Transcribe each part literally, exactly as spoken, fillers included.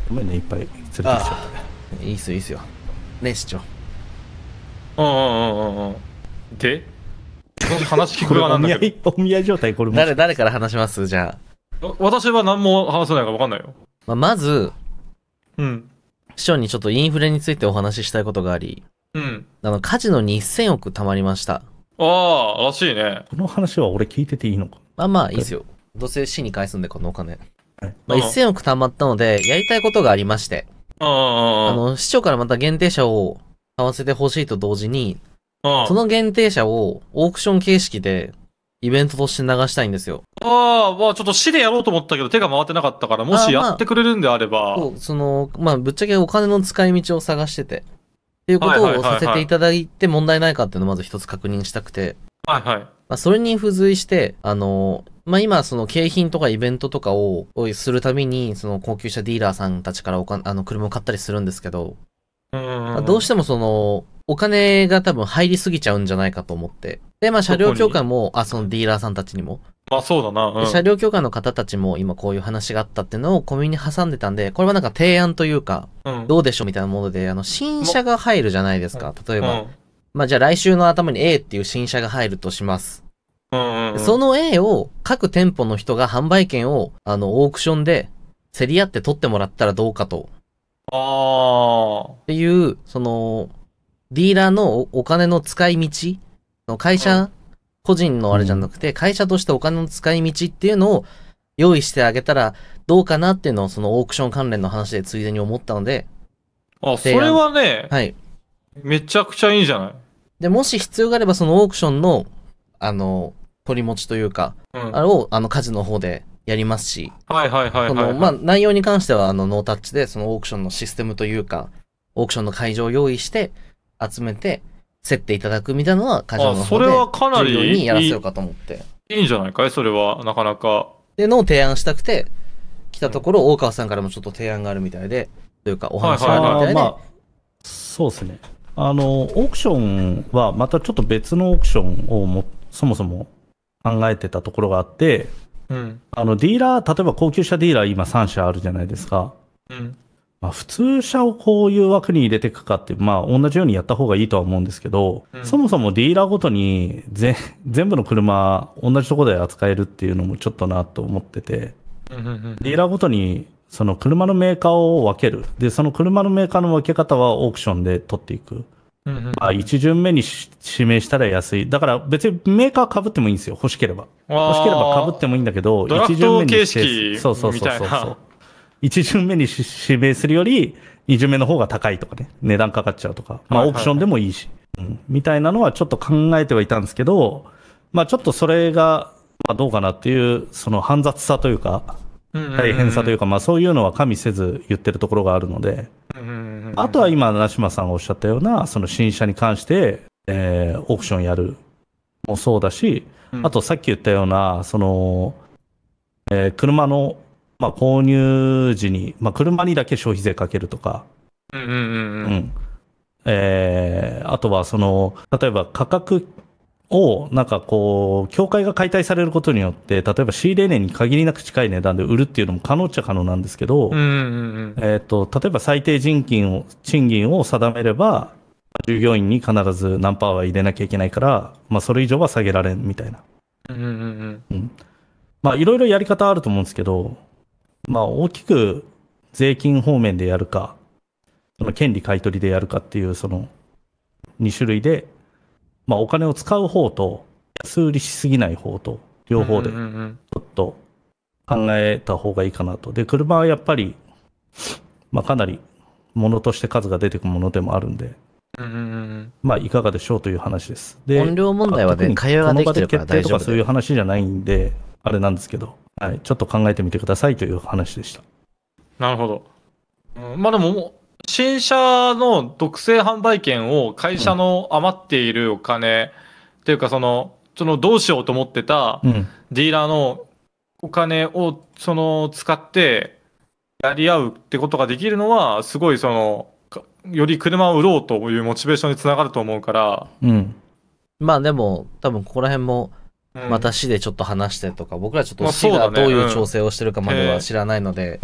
ごめんね、いっぱい連れてきちゃって。いいっすよ、いいっすよ。ね、市長。 うんうんうんうんうん。で話聞た。これ、 く側お見合い、 なんだけど。 お見合い状態、これも。 誰、誰から話しますじゃあ私は何も話せないから分かんないよ。 あ。まあ、まず、 うん。 市長にちょっとインフレについてお話ししたいことがあり、 うん。 あの、カジノにせんおく貯まりました。 ああ、らしいね。 この話は俺聞いてていいのか。 まあまあ、いいっすよ。どうせ市に返すんで、このお金。 はいまあ、せんおく貯まったので、やりたいことがありまして、 うんうんうん。 あの、市長からまた限定者を買わせてほしいと同時に、 うん、 その限定者をオークション形式でイベントとして流したいんですよ。 ああ、まあちょっと市でやろうと思ったけど手が回ってなかったから、もしやってくれるんであれば。 そう、その、まあ、ぶっちゃけお金の使い道を探してて、っていうことをさせていただいて問題ないかっていうのをまず一つ確認したくて、 はいはい。 まあ、それに付随して、あの、まあ、今、その景品とかイベントとかをするたびに、その高級車ディーラーさんたちからおかあの車を買ったりするんですけど、 うんうんうんまあ、どうしてもその、お金が多分入りすぎちゃうんじゃないかと思って。で、まあ車両協会も、あ、そのディーラーさんたちにも。 まあそうだな。うん、 車両協会の方たちも今こういう話があったっていうのをコミュに挟んでたんで、これはなんか提案というか、 うん、 どうでしょうみたいなもので、あの、新車が入るじゃないですか。例えば。 うん、 まあじゃあ来週の頭に A っていう新車が入るとします。 うんうんうん、 その A を各店舗の人が販売権を、あの、オークションで競り合って取ってもらったらどうかと。 ああ。 っていう、その、ディーラーのお金の使い道、会社、うん、個人のあれじゃなくて、会社としてお金の使い道っていうのを用意してあげたらどうかなっていうのをそのオークション関連の話でついでに思ったので。 あ、それはね、 はい。 めちゃくちゃいいじゃない。 で、もし必要があればそのオークションの、あの、取り持ちというか、うん、あれを、あの、カジの方でやりますし。 はいはいはいはい、はい。その、まあ、内容に関しては、あの、ノータッチで、そのオークションのシステムというか、オークションの会場を用意して、集めて、競っていただくみたいなのは、カジノの方で、 それはかなり従業員にやらせようかと思って。 いいんじゃないかいそれは、なかなか。 っていうのを提案したくて、来たところ、うん、大川さんからもちょっと提案があるみたいで、というか、お話があるみたいで。はいはいはい、まあ、 そうですね。あの、オークションは、またちょっと別のオークションをも、そもそも考えてたところがあって、 うん、 あの、ディーラー、例えば高級車ディーラー今さん社あるじゃないですか。 うんまあ、普通車をこういう枠に入れていくかって、まあ、同じようにやった方がいいとは思うんですけど、うん、そもそもディーラーごとにぜ全部の車同じところで扱えるっていうのもちょっとなと思ってて、 うんうんうん、 ディーラーごとにその車のメーカーを分ける。で、その車のメーカーの分け方はオークションで取っていく。 うんうんうん、 まあ、一巡目に指名したら安い。だから別にメーカー被ってもいいんですよ。欲しければ。欲しければ被ってもいいんだけど、 一巡目に形式そうそうそうそうそう。一巡目に指名するより、二巡目の方が高いとかね。値段かかっちゃうとか。まあ、オークションでもいいし、はいはいはい。うん。みたいなのはちょっと考えてはいたんですけど、まあ、ちょっとそれが、まあ、どうかなっていう、その煩雑さというか、大変さというか、まあ、そういうのは加味せず言ってるところがあるので、あとは今、ナシマさんがおっしゃったような、その新車に関して、えー、オークションやるもそうだし、あとさっき言ったような、その、えー、車の、まあ、購入時に、まあ、車にだけ消費税かけるとか、 うんうんうんうん。 えー、あとはその、例えば価格を、なんかこう、協会が解体されることによって、例えば仕入れ値に限りなく近い値段で売るっていうのも可能っちゃ可能なんですけど、 うんうんうん、 えっと、例えば最低人金を、賃金を定めれば、従業員に必ず何パーは入れなきゃいけないから、まあそれ以上は下げられんみたいな。 うんうんうんうん、まあいろいろやり方あると思うんですけど、まあ大きく税金方面でやるか、その権利買取でやるかっていうそのに種類で、まあお金を使う方と安売りしすぎない方と両方でちょっと考えた方がいいかなと。で、車はやっぱり、まあかなり物として数が出てくるものでもあるんで、 うんうんうん、 まあいかがでしょうという話です。で、 音量問題はね、会話ができてるから大丈夫。 そういう話じゃないんで、あれなんですけど、はい、ちょっと考えてみてくださいという話でした。 なるほど。うん、まあでも、新車の独占販売権を会社の余っているお金、うん、っていうかその、そのどうしようと思ってたディーラーのお金をその使ってやり合うってことができるのは、すごいその、より車を売ろうというモチベーションにつながると思うから。 うん。 まあでも、多分ここら辺も、また市でちょっと話してとか、うん、僕らちょっと市がどういう調整をしてるかまでは知らないので、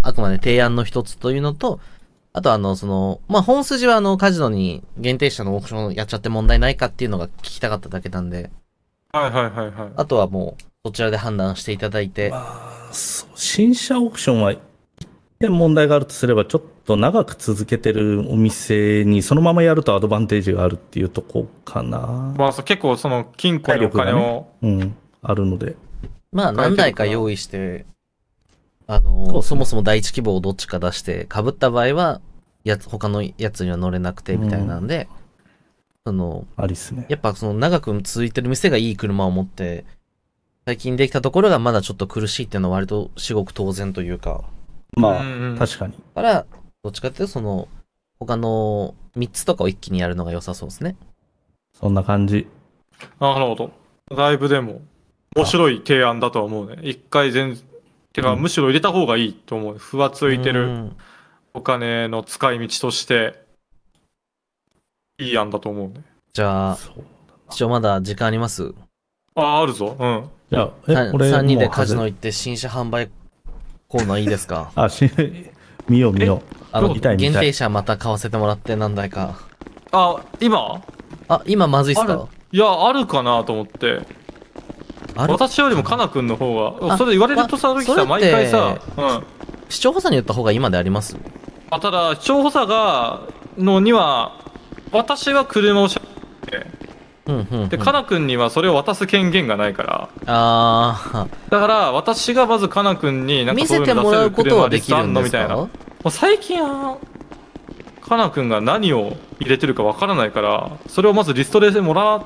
あくまで提案の一つというのと、あとあの、その、まあ、本筋はあの、カジノに限定したのオークションやっちゃって問題ないかっていうのが聞きたかっただけなんで、 はいはいはいはい。 あとはもう、そちらで判断していただいて。 まあ、そう新車オークションは、一点問題があるとすれば、ちょっと長く続けてるお店にそのままやるとアドバンテージがあるっていうとこかな。 まあ、そう結構その金庫にお金を、 ね、うん、あるので。 まあ、何台か用意して、あの、そ, そもそも第一希望をどっちか出して、被った場合は、やつ、他のやつには乗れなくて、みたいなんで、うん、その、 ありっすね。 やっぱその長く続いてる店がいい車を持って、最近できたところがまだちょっと苦しいっていうのは割と至極当然というか。 まあ、うんうん、確かに。 だから、どっちかっていうとその、他のみっつとかを一気にやるのが良さそうですね。 そんな感じ。 なるほど。だいぶでも、面白い提案だとは思うね。一回全、てか、うん、むしろ入れた方がいいと思う。ふわついてるお金の使い道として、いい案だと思うね。 じゃあ、一応まだ時間あります？ ああ、あるぞ。うん。 じゃあ、え、これさんにんでカジノ行って新車販売コーナーいいですか？ あ、し、見よう見よう。 あの、限定車また買わせてもらって何台か。 あ、今？ あ、今まずいっすか？ いや、あるかなと思って。私よりもカナ君の方が、それ言われるとさ、さ、毎回さ、うん。 視聴補佐に言った方が今であります？ あ、ただ、視聴補佐が、のには、私は車をしゃって、 うんうんうん、 で、カナ君にはそれを渡す権限がないから。 ああ。 だから、私がまずカナ君に、なんかそういうの出せる車リストあんのみたいな。もう最近は、カナ君が何を入れてるかわからないから、それをまずリストでもらって、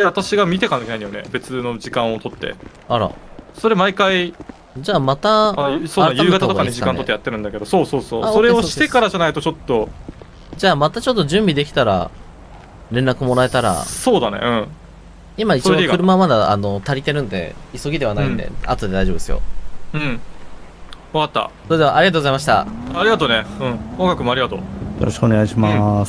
私が見てかなきゃいけないんだよね。別の時間を取って。 あら。 それ毎回、 じゃあまた、 あ、そうだ、夕方とかに時間取ってやってるんだけど、そうそうそう。それをしてからじゃないとちょっと。 じゃあまたちょっと準備できたら、連絡もらえたら。 そうだね、うん。 今一応車まだあの足りてるんで、急ぎではないんで、うん、後で大丈夫ですよ。 うん。わかった。 それではありがとうございました。 ありがとうね。うん。音楽もありがとう。よろしくお願いします。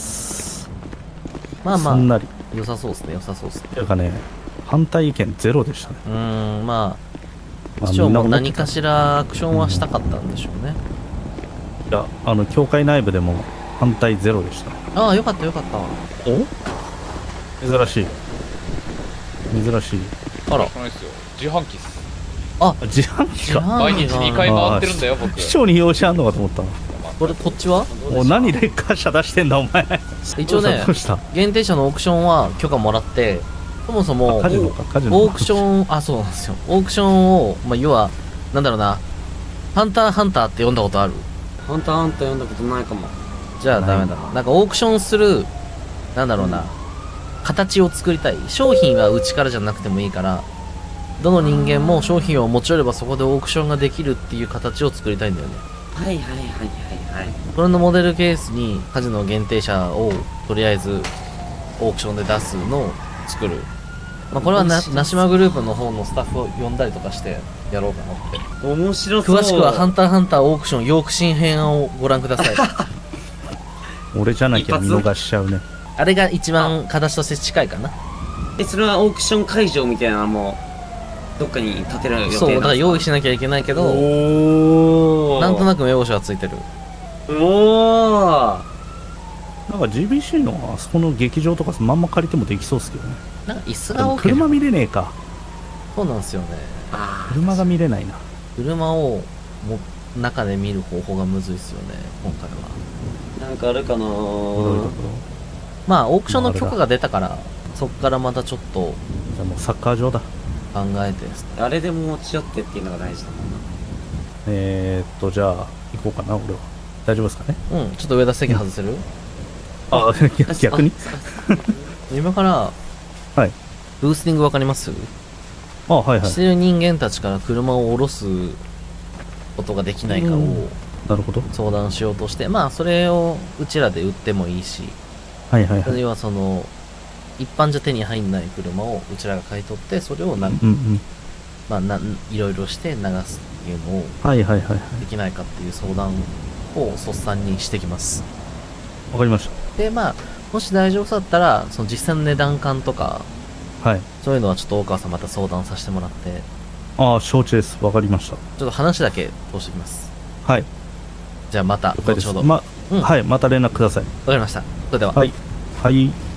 うん、まあまあ、 すんなり良さそうですね、良さそうですね。 ていうかね、反対意見ゼロでしたね。 うーん、まあ、市長も何かしらアクションはしたかったんでしょうね。 うん、いや、あの、協会内部でも反対ゼロでした。 ああ、よかったよかった。 お珍しい。珍しい。 あら。 自販機っす。 あ、自販機か。 毎日にかい回ってるんだよ、僕。 市長に用紙あんのかと思ったの。 これ、こっちはお、何レッカー車出してんだ、お前。 一応ね、限定車のオークションは許可もらって、そもそも、オークション、あ、そうなんですよ。オークションを、まあ、要は、なんだろうな、ハンターハンターって読んだことある？ ハンターハンター読んだことないかも。 じゃあダメだ。なんかオークションする、なんだろうな、形を作りたい。商品はうちからじゃなくてもいいから、どの人間も商品を持ち寄ればそこでオークションができるっていう形を作りたいんだよね。 はいはいはいはいはい。 これのモデルケースにカジノ限定車をとりあえずオークションで出すのを作る。まあこれはな、ナシマグループの方のスタッフを呼んだりとかしてやろうかなって。 面白そう。 詳しくはハンターハンターオークションヨーク新編をご覧ください。 俺じゃなきゃ見逃しちゃうね。 あれが一番形として近いかな。 え、それはオークション会場みたいなのもどっかに建てられる予定なんですか？ そう、だから用意しなきゃいけないけど、なんとなく目星はついてる。 おー、 なんか ジービーシー のあそこの劇場とかまんま借りてもできそうですけどね。 なんか椅子が大きい。 車見れねえか。 そうなんですよね。 車が見れないな。 車をも中で見る方法がむずいですよね、今回は。 なんかあるかなー。 まあオークションの許可が出たから、そっからまたちょっとじゃあもうサッカー場だ考えて。 あれでも持ち寄ってっていうのが大事だもんな。 えーっとじゃあ行こうかな。俺は大丈夫ですかね。 うん、ちょっと上田席外せる？うん、 あ逆に今からはいブースティングわかります？ あ、はいはい。 してる人間たちから車を下ろすことができないかをなるほど相談しようとして、まあそれをうちらで売ってもいいし、 はいはいはい。 それはその一般じゃ手に入んない車をうちらが買い取って、それをなん、 うんうん、 まあないろいろして流すっていうのをはいはいはいできないかっていう相談を率先にしてきます。 わかりました。 でまあもし大丈夫だったらその実際の値段感とか、 はい、 そういうのはちょっと大川さんまた相談させてもらって。 ああ承知です。わかりました。ちょっと話だけ通してきます。 はい。 じゃあまた、 了解です。 後ほど。 ま、 うんはい、また連絡ください。 わかりました。それでは。 はい。はい。